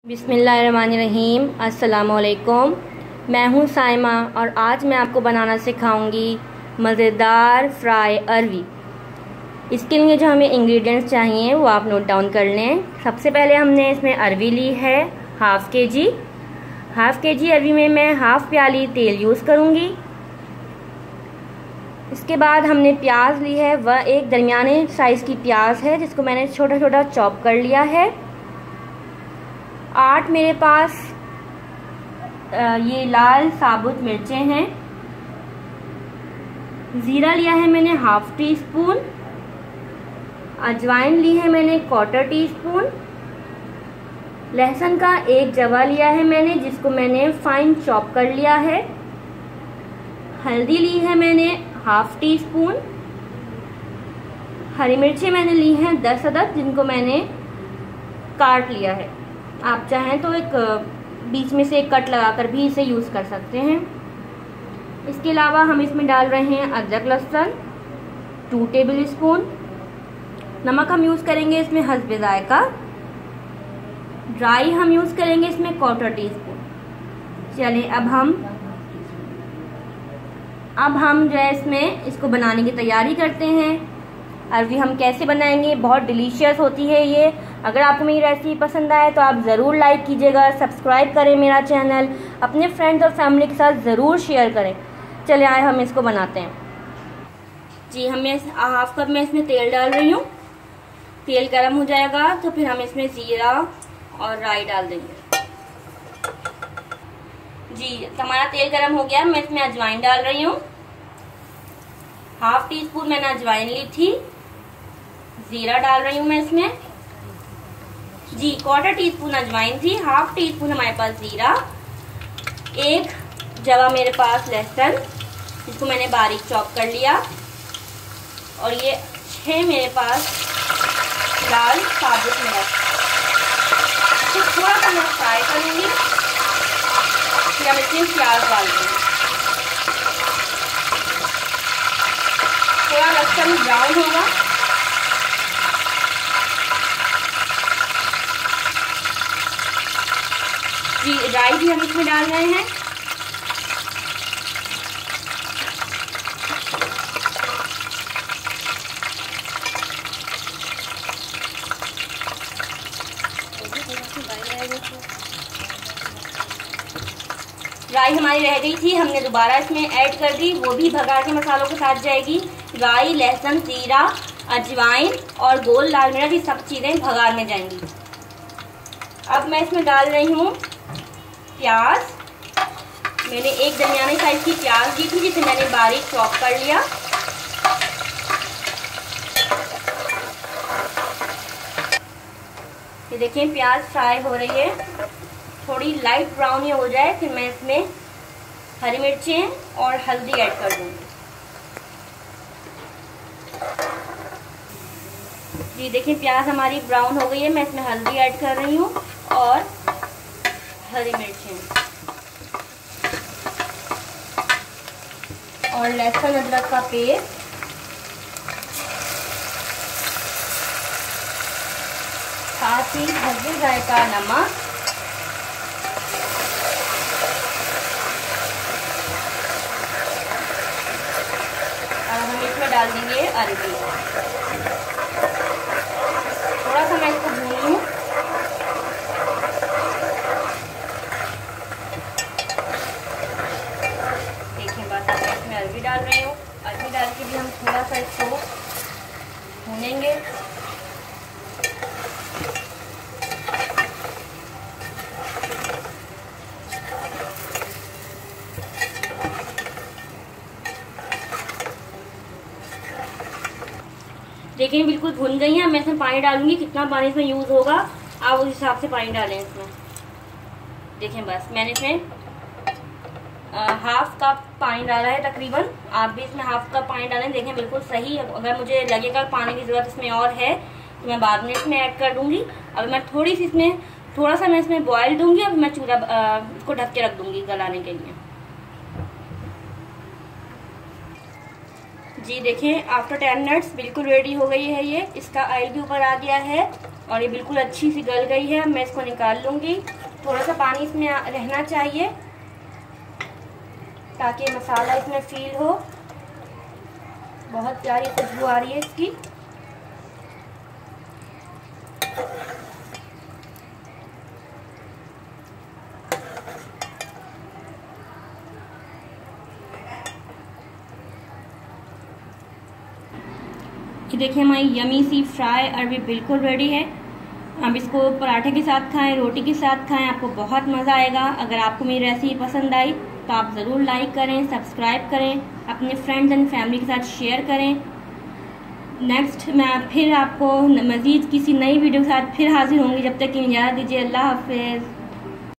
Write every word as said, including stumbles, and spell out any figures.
बिस्मिल्लाहिर्रहमानिर्रहीम। अस्सलामुअलैकुम। मैं हूं साइमा और आज मैं आपको बनाना सिखाऊंगी मज़ेदार फ्राई अरवी। इसके लिए जो हमें इंग्रेडिएंट्स चाहिए वो आप नोट डाउन कर लें। सबसे पहले हमने इसमें अरवी ली है हाफ़ के जी। हाफ़ के जी अरवी में मैं हाफ़ प्याली तेल यूज़ करूंगी। इसके बाद हमने प्याज ली है, वह एक दरमियाने साइज़ की प्याज है जिसको मैंने छोटा छोटा चॉप कर लिया है। आठ मेरे पास ये लाल साबुत मिर्चें हैं। ज़ीरा लिया है मैंने हाफ टी स्पून। अजवाइन ली है मैंने क्वार्टर टी स्पून। लहसुन का एक जवा लिया है मैंने जिसको मैंने फाइन चॉप कर लिया है। हल्दी ली है मैंने हाफ टी स्पून। हरी मिर्चें मैंने ली हैं दस अदद जिनको मैंने काट लिया है। आप चाहें तो एक बीच में से एक कट लगाकर भी इसे यूज़ कर सकते हैं। इसके अलावा हम इसमें डाल रहे हैं अदरक लहसुन टू टेबल स्पून। नमक हम यूज़ करेंगे इसमें हस्बे जायका। ड्राई हम यूज़ करेंगे इसमें क्वार्टर टी स्पून। चलिए अब हम अब हम जो है इसमें इसको बनाने की तैयारी करते हैं। अरवी हम कैसे बनाएंगे, बहुत डिलीशियस होती है ये। अगर आपको मेरी रेसिपी पसंद आए तो आप ज़रूर लाइक कीजिएगा, सब्सक्राइब करें मेरा चैनल, अपने फ्रेंड्स और फैमिली के साथ ज़रूर शेयर करें। चलिए आए हम इसको बनाते हैं। जी हम हाफ कप में इसमें तेल डाल रही हूँ। तेल गर्म हो जाएगा तो फिर हम इसमें ज़ीरा और राई डाल देंगे। जी हमारा तेल गर्म हो गया, मैं इसमें अजवाइन डाल रही हूँ। हाफ टी स्पून मैंने अजवाइन ली थी। जीरा डाल रही हूँ मैं इसमें। जी क्वार्टर टी स्पून अजवाइन थी, हाफ टी स्पून हमारे पास जीरा। एक जवा मेरे पास लहसुन जिसको मैंने बारीक चॉप कर लिया। और ये छह मेरे पास लाल साबुत मिर्च। तो थोड़ा सा मैं फ्राई करूंगी, फिर हम इसमें प्याज डाल देंगे। थोड़ा लहसुन ब्राउन होगा जी। राई भी हम इसमें डाल रहे हैं। राई हमारी रह गई थी, हमने दोबारा इसमें ऐड कर दी, वो भी भगा के मसालों के साथ जाएगी। राई, लहसुन, जीरा, अजवाइन और गोल लाल मिर्च, ये सब चीजें भगार में जाएंगी। अब मैं इसमें डाल रही हूँ प्याज। मैंने एक दरमियाने साइज की प्याज ली थी जिसे मैंने बारीक चॉप कर लिया। ये देखिए प्याज फ्राई हो रही है, थोड़ी लाइट ब्राउन ये हो जाए फिर मैं इसमें हरी मिर्चें और हल्दी ऐड कर दूंगी। जी देखिए प्याज हमारी ब्राउन हो गई है, मैं इसमें हल्दी ऐड कर रही हूँ और हरी मिर्चें और लहसुन अदरक का पेस्ट, साथ ही हल्दी जायका नमक और हम इसमें डाल देंगे अरवी। थोड़ा सा मैं इसको भून लूँ। देखिए बस मैं इसमें अरवी डाल रही हूँ। अरवी डाल के भी हम थोड़ा सा इसको भूनेंगे। देखिए बिल्कुल भुन गई है। मैं इसमें पानी डालूंगी, कितना पानी इसमें यूज होगा आप उस हिसाब से पानी डालें इसमें। देखिए बस मैंने इसमें हाफ कप पानी डाला है तकरीबन। आप भी इसमें हाफ कप पानी डालें। देखें बिल्कुल सही। अगर मुझे लगेगा पानी की जरूरत इसमें और है तो मैं बाद में इसमें ऐड कर दूंगी। अब मैं थोड़ी सी इसमें थोड़ा सा मैं इसमें बॉयल दूंगी। अब मैं चूल्हा इसको ढक के रख दूंगी गलाने के लिए। जी देखें, आफ्टर टेन मिनट्स बिल्कुल रेडी हो गई है ये। इसका ऑयल भी ऊपर आ गया है और ये बिल्कुल अच्छी सी गल गई है। मैं इसको निकाल लूँगी। थोड़ा सा पानी इसमें रहना चाहिए ताकि मसाला इसमें फील हो। बहुत प्यारी खुशबू आ रही है इसकी। ये देखिए, हमारी यमी सी फ्राई अरबी बिल्कुल रेडी है। आप इसको पराठे के साथ खाएं, रोटी के साथ खाएं, आपको बहुत मज़ा आएगा। अगर आपको मेरी रेसिपी पसंद आई तो आप ज़रूर लाइक करें, सब्सक्राइब करें, अपने फ्रेंड्स एंड फैमिली के साथ शेयर करें। नेक्स्ट मैं फिर आपको मज़ीद किसी नई वीडियो के साथ फिर हाजिर होंगी। जब तक कि इजाज़त दीजिए। अल्लाह हाफिज़।